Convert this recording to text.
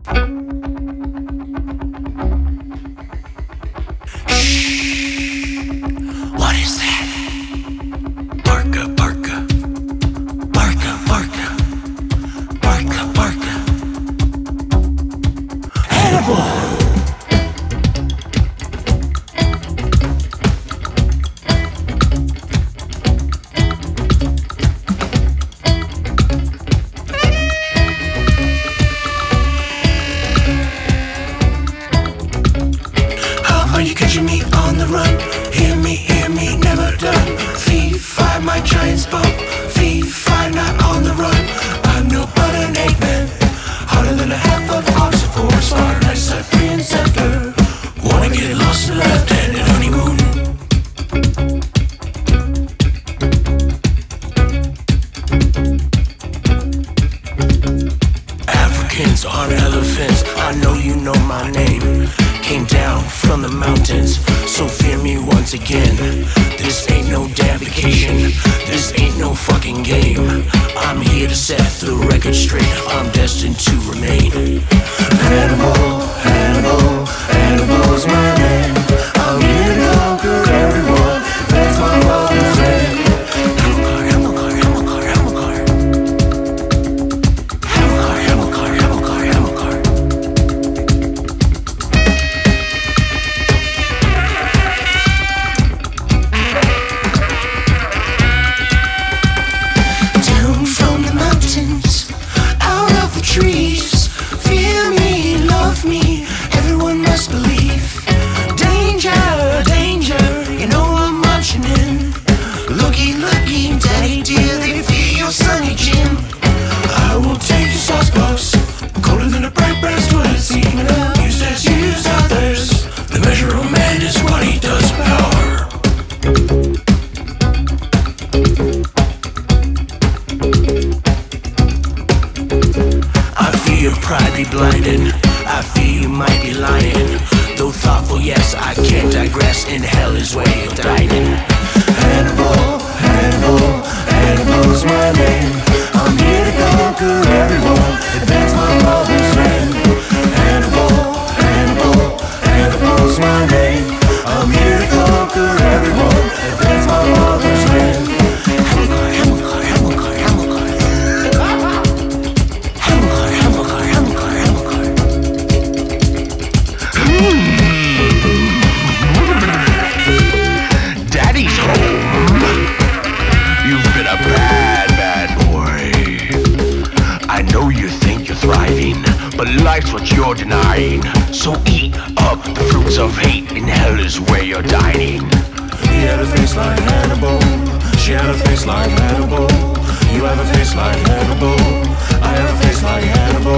What is that? Barka, barka. Barka, barka. Barka, barka. Hannibal! Are you catching me on the run? Hear me, never done. Fee-fi, my giant's bow. Fee-fi, not on the run. I'm no but an ape man. Harder than a half of oxyphore. Smart, nice Cyprian settler. Wanna get lost in the left-handed honeymoon. Africans aren't elephants. I know you know my name. Came down from the mountains, so fear me once again. This ain't no damn vacation. This ain't no fucking game. I'm here to set the record straight. I'm destined to remain. Hannibal, Hannibal, Hannibal's my name. I'm here to conquer everyone. That's my father's name. Hamilcar, Hamilcar, Hamilcar, Hamilcar. Hamilcar, Hamilcar, Hamilcar, Hamilcar. Down from the mountains, out of the trees. Fear me, love me, everyone must believe. Danger, danger, you know I'm marching in. Looky, looky, daddy dear, they fear your sonny Jim. I will take your saucebox, colder than a bright brass toilet seat. Used as use others, the measure of man is what he does power. I feel your pride be blinded. I feel you might be lying. Though thoughtful, yes, I can't digress. In hell is where you're dining. Hannibal, Hannibal, Hannibal's my name. I'm here to conquer everyone. Advance my father's name. Hannibal, Hannibal, Hannibal's my name. I'm here to conquer everyone. Advance my father's name. Hamilcar, Hamilcar, Hamilcar, Hamilcar. Hamilcar, Hamilcar, Hamilcar, Hamilcar. Daddy's home. You've been a bad boy. I know you think you're thriving, but life's what you're denying. So eat up the fruits of hate. In hell is where you're dining. He had a face like Hannibal. She had a face like Hannibal. You have a face like Hannibal. I have a face like Hannibal.